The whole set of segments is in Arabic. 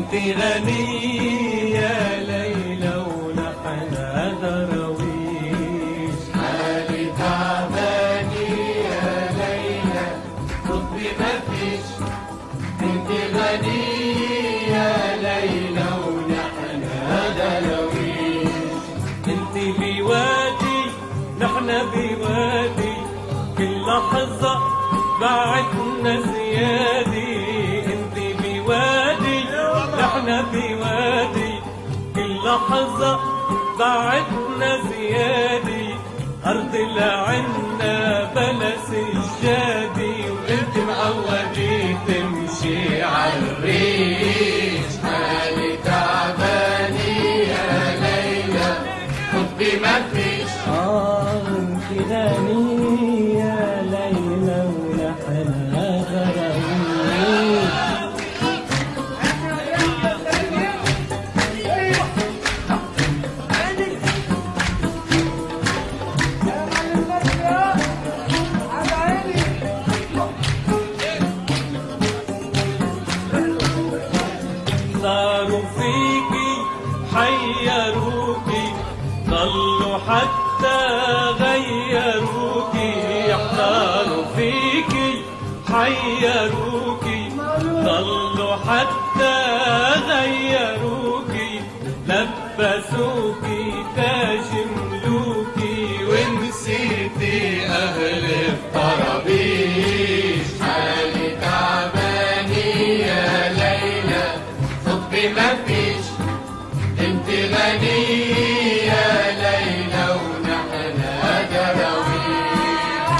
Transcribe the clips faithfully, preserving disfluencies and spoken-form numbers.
انت غنية ليلى ونحن درويش. حالي تعباني يا ليلى خطبي مفيش. انت غنية ليلى ونحن درويش. انت بوادي نحن بوادي كل لحظة بعدنا زيادي. انت بوادي نحن بوادي كل لحظة بعدنا زيادي. أرض العنا بلا سجادي وانت معودي تمشي عالريش. حالي تعباني يا ليلى خطبي مفيش. آه انت غنية ليلى ونحن درويش. صاروا فيكي حيروكي ضلوا حتى غيروكي. احتاروا فيكي حيروكي ضلوا حتى غيروكي. لبسوكي تاج ملوكي ونسيتي أهل الطرابيش. حالي تعباني يا ليلى خطبي مفيش. انت غنية يا ليلى ونحن درويش.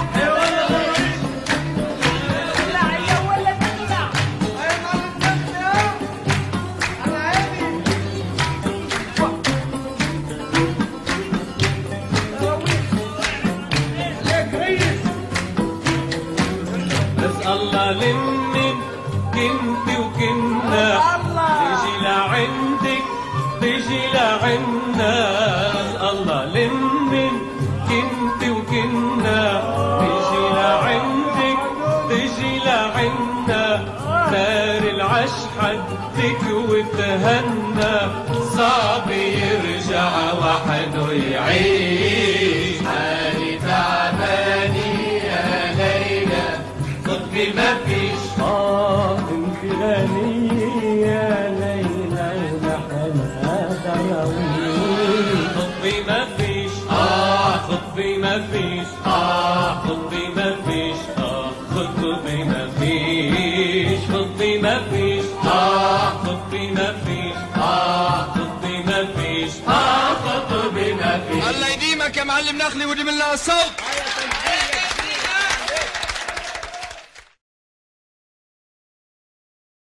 بس الله لمن كنت وكنا تيجي لعندك تيجي لعنا. الله لمن كنت وكنا تيجي لعندك تيجي لعنا. دار العش حدك وتهنى صعب يرجع وحده يعيش. حالي تعباني يا ليلى خطبي مفيش. آه انت غنية ليلى ونحن درويش. خطبي مفيش آه خطبي مفيش آه خطبي مفيش آه خطبي مفيش. خطبي مفيش آه خطبي مفيش آه خطبي مفيش آه خطبي مفيش. الله يديمك يا معلم نخلي ودي من الصوت.